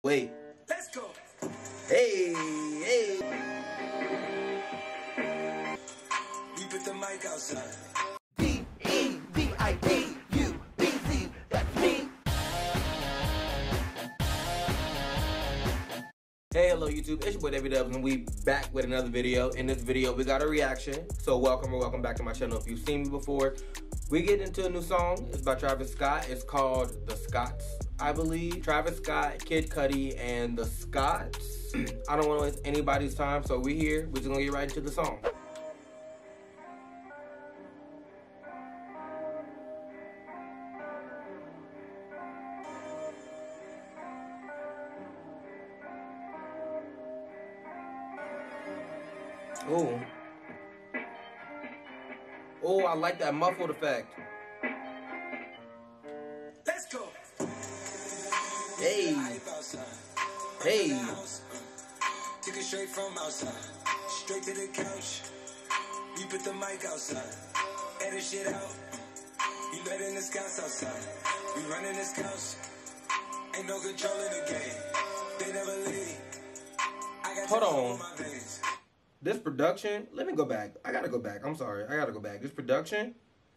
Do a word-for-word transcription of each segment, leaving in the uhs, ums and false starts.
Wait. Let's go. Hey, hey. We put the mic outside. D E V I D U B Z, that's me. Hey, hello YouTube, it's your boy DeviDubz and we back with another video. In this video, we got a reaction. So welcome or welcome back to my channel. If you've seen me before, we get into a new song. It's by Travis Scott. It's called The Scotts, I believe. Travis Scott, Kid Cudi, and The Scotts. I don't want to waste anybody's time, so we here. We're just gonna get right into the song. Oh. Oh, I like that muffled effect. Let's go. Hey. Hey. Took it straight from outside. Straight to the couch. We put the mic outside. Edit shit out. We letting the scouts outside. We running the scouts. Ain't no control in the game. They never leave. I got Hold all on. my veins. This production, let me go back. I gotta go back. I'm sorry. I gotta go back. This production.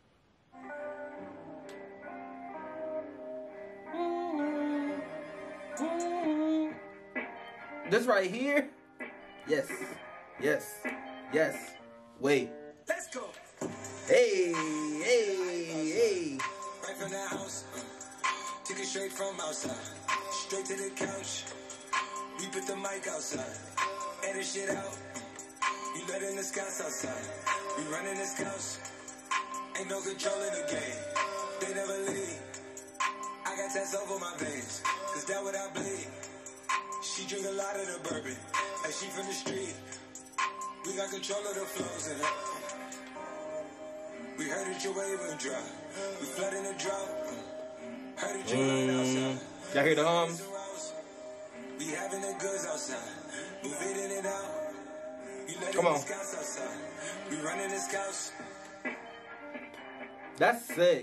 This right here. Yes. Yes. Yes. Wait. Let's go. Hey. Hey. Hey. Right from the house. Took it straight from outside. Straight to the couch. We put the mic outside. Edit shit out. We letting the scouts outside. We running the scouts. Ain't no control in the game. They never leave. I got tats over my veins. Cause that what I bleed. She drink a lot of the bourbon. Like she from the street. We got control of the flows in her. We heard that your wave went dry. We flooding the drought. Heard that you running outside. Y'all hear the hums? We having the goods outside. Move it in and out. Come on. We running the scouts. That's sick.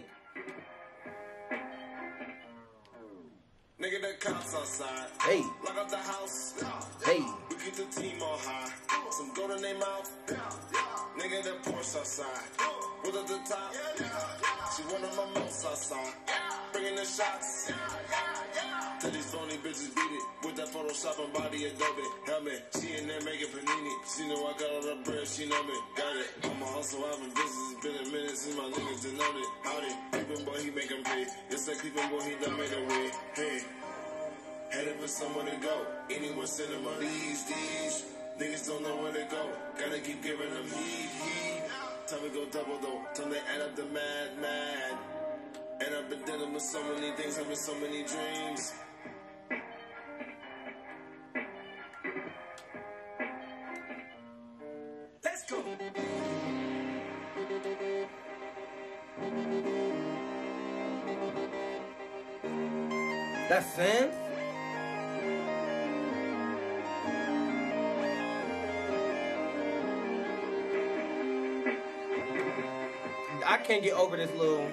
Nigga, the cops outside. Hey. Lock up the house. Hey. We keep the team all high. Some gold in their mouth. Nigga, the Porsche outside. With at the top. She one of my mouse outside. Bringing the shots. Tell these phony bitches beat it. With that Photoshop and body Adobe helmet. She in there making panini. She know I got all the bread. She know me. Got it. I'm a hustle. I've been busy. It's been a minute since my niggas denoted it. Howdy. Creepin' boy, he make 'em pay. Yes, that creepin' boy, he done made a way. Hey. Headed for somewhere to go. Anywhere cinema. These, these. Niggas don't know where to go. Gotta keep giving them heat, heat. Time to go double though. Time to add up the mad, mad. And I've been dealing with so many things. Having so many dreams. Let's go. That's sense. I can't get over this little.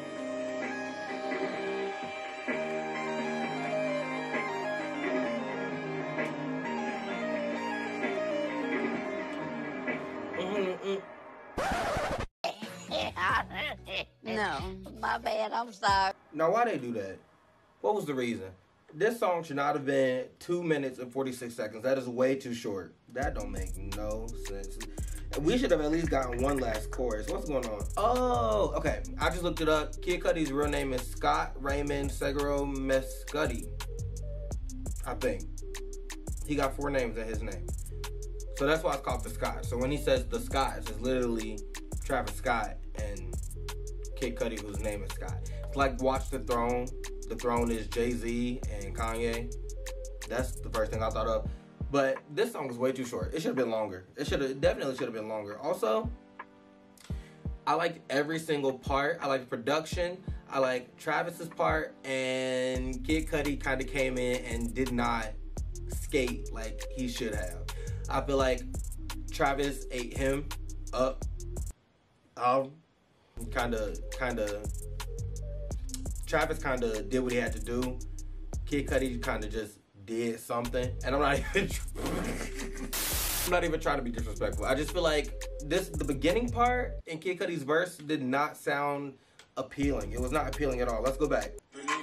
No, my bad, I'm sorry. Now, why they do that? What was the reason? This song should not have been two minutes and forty-six seconds. That is way too short. That don't make no sense. We should have at least gotten one last chorus. What's going on? Oh, okay. I just looked it up. Kid Cudi's real name is Scott Raymond Seguro Mescudi. I think. He got four names in his name. So that's why it's called The Scotts. So when he says The Scotts, it's literally Travis Scott and Kid Cudi, whose name is Scott. It's like Watch the Throne. The Throne is Jay-Z and Kanye. That's the first thing I thought of. But this song is way too short. It should have been longer. It should have definitely should have been longer. Also, I liked every single part. I liked the production. I liked Travis's part, and Kid Cudi kind of came in and did not skate like he should have. I feel like Travis ate him up. Um, kind of, kind of. Travis kind of did what he had to do. Kid Cudi kind of just did something, and I'm not even I'm not even trying to be disrespectful. I just feel like this the beginning part in Kid Cudi's verse did not sound appealing. It was not appealing at all. Let's go back.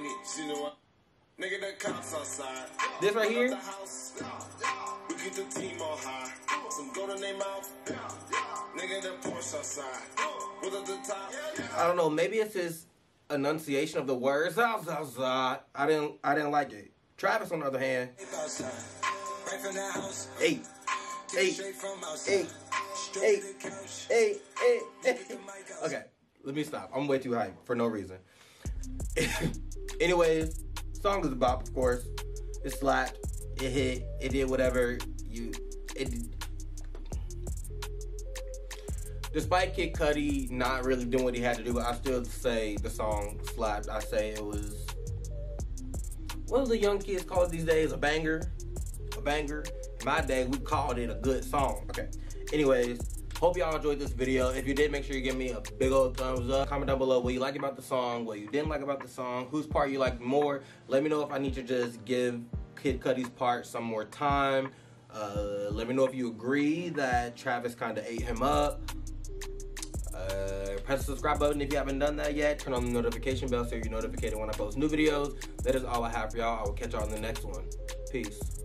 This right here. We keep the team on high. Some gold in their mouth. Nigga, that Porsche outside. With at the top. I don't know. Maybe it's his enunciation of the words. I didn't. I didn't like it. Travis, on the other hand. Hey. Hey. Hey. Hey. Hey. Hey. Hey. Okay. Let me stop. I'm way too hyped for no reason. Anyways, song is a bop, of course. It slapped. It hit. It did whatever you. It. Despite Kid Cudi not really doing what he had to do, I still say the song slapped. I say it was. What do the young kids call it these days? A banger. A banger. In my day, we called it a good song. Okay. Anyways. Hope y'all enjoyed this video. If you did, make sure you give me a big old thumbs up. Comment down below what you like about the song, what you didn't like about the song, whose part you liked more. Let me know if I need to just give Kid Cudi's part some more time. Uh, let me know if you agree that Travis kind of ate him up. Uh, press the subscribe button if you haven't done that yet. Turn on the notification bell so you're notified when I post new videos. That is all I have for y'all. I will catch y'all in the next one. Peace.